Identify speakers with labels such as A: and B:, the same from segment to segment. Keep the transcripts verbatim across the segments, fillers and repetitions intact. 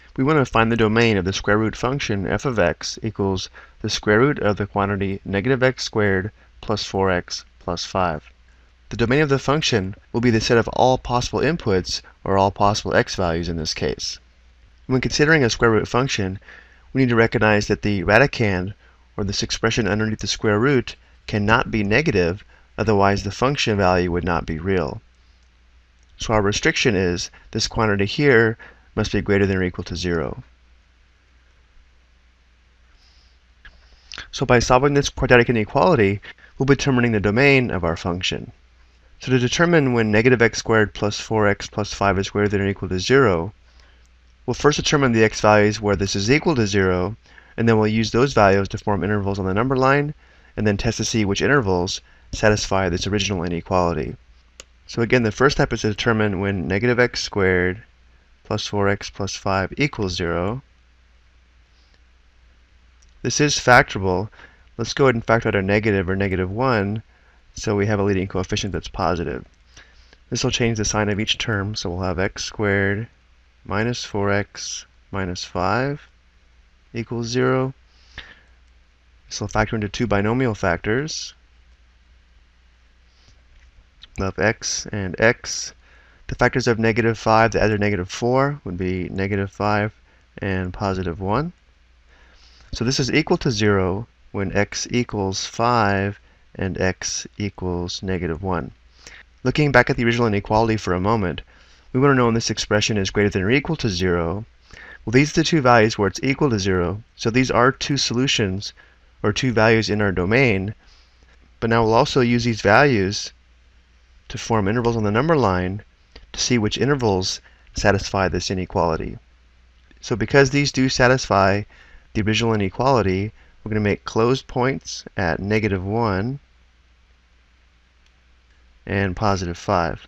A: we want to find the domain of the square root function f of x equals the square root of the quantity negative x squared plus four x plus five. The domain of the function will be the set of all possible inputs, or all possible x values in this case. When considering a square root function, we need to recognize that the radicand, or this expression underneath the square root, cannot be negative, otherwise the function value would not be real. So our restriction is this quantity here must be greater than or equal to zero. So by solving this quadratic inequality, we'll be determining the domain of our function. So to determine when negative x squared plus four x plus five is greater than or equal to zero, we'll first determine the x values where this is equal to zero, and then we'll use those values to form intervals on the number line, and then test to see which intervals satisfy this original inequality. So again, the first step is to determine when negative x squared plus four x plus five equals zero. This is factorable. Let's go ahead and factor out our negative or negative one, so we have a leading coefficient that's positive. This will change the sign of each term, so we'll have x squared minus four x minus five equals zero. This will factor into two binomial factors. We'll have x and x. The factors of negative five that add to negative four would be negative five and positive one. So this is equal to zero when x equals five and x equals negative one. Looking back at the original inequality for a moment, we want to know when this expression is greater than or equal to zero. Well, these are the two values where it's equal to zero, so these are two solutions, or two values in our domain. But now we'll also use these values to form intervals on the number line to see which intervals satisfy this inequality. So because these do satisfy the original inequality, we're going to make closed points at negative one and positive five.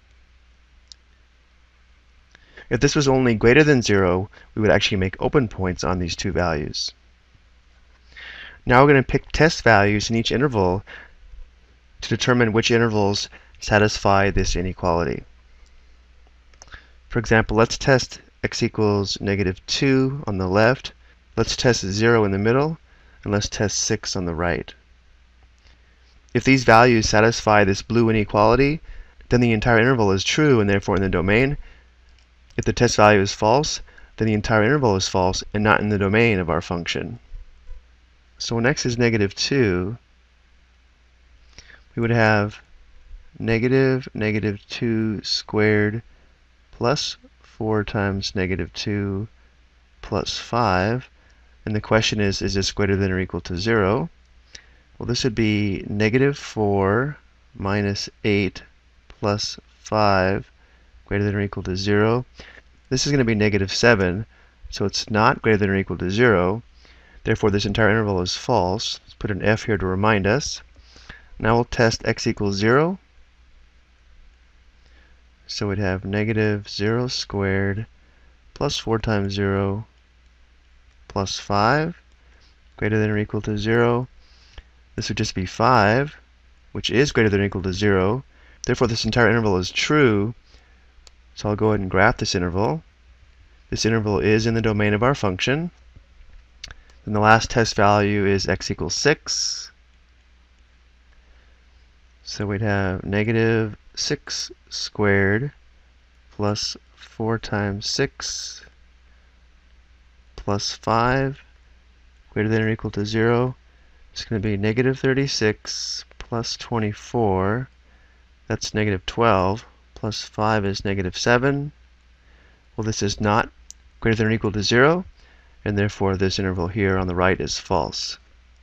A: If this was only greater than zero, we would actually make open points on these two values. Now we're going to pick test values in each interval to determine which intervals satisfy this inequality. For example, let's test x equals negative two on the left, let's test zero in the middle, and let's test six on the right. If these values satisfy this blue inequality, then the entire interval is true and therefore in the domain. If the test value is false, then the entire interval is false and not in the domain of our function. So when x is negative two, we would have negative negative two squared plus four times negative two plus five. And the question is, is this greater than or equal to zero? Well, this would be negative four minus eight plus five greater than or equal to zero. This is going to be negative seven, so it's not greater than or equal to zero. Therefore, this entire interval is false. Let's put an F here to remind us. Now we'll test x equals zero. So we'd have negative zero squared plus four times zero plus five greater than or equal to zero. This would just be five, which is greater than or equal to zero. Therefore, this entire interval is true. So I'll go ahead and graph this interval. This interval is in the domain of our function. Then the last test value is x equals six. So we'd have negative six squared plus four times six plus five greater than or equal to zero. It's going to be negative thirty-six plus twenty-four. That's negative twelve. Plus five is negative seven. Well, this is not greater than or equal to zero, and therefore this interval here on the right is false.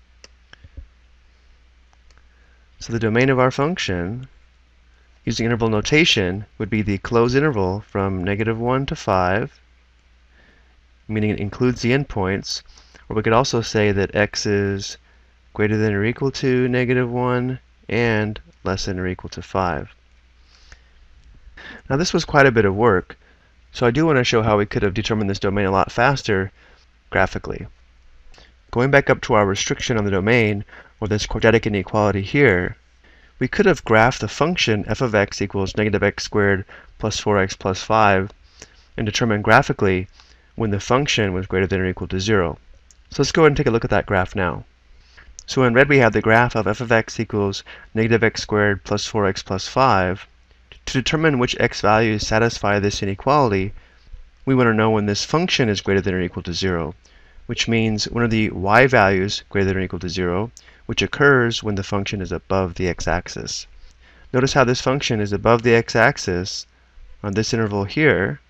A: So the domain of our function, using interval notation, would be the closed interval from negative one to five, meaning it includes the endpoints, or we could also say that x is greater than or equal to negative one and less than or equal to five. Now this was quite a bit of work, so I do want to show how we could have determined this domain a lot faster graphically. Going back up to our restriction on the domain, or this quadratic inequality here, we could have graphed the function f of x equals negative x squared plus four x plus five and determined graphically when the function was greater than or equal to zero. So let's go ahead and take a look at that graph now. So in red we have the graph of f of x equals negative x squared plus four x plus five. To determine which x values satisfy this inequality, we want to know when this function is greater than or equal to zero, which means one of the y values greater than or equal to zero, which occurs when the function is above the x-axis. Notice how this function is above the x-axis on this interval here.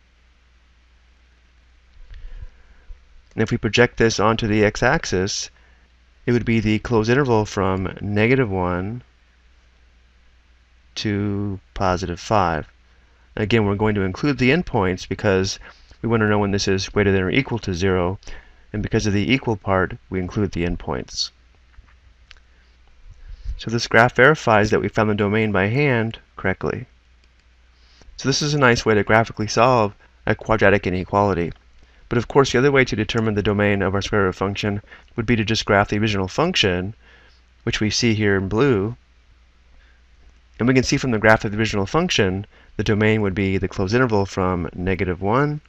A: And if we project this onto the x-axis, it would be the closed interval from negative one to positive five. Again, we're going to include the endpoints because we want to know when this is greater than or equal to zero, and because of the equal part, we include the endpoints. So this graph verifies that we found the domain by hand correctly. So this is a nice way to graphically solve a quadratic inequality. But of course, the other way to determine the domain of our square root function would be to just graph the original function, which we see here in blue. And we can see from the graph of the original function, the domain would be the closed interval from negative one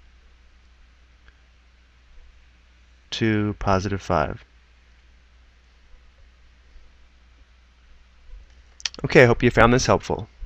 A: to positive five. Okay, I hope you found this helpful.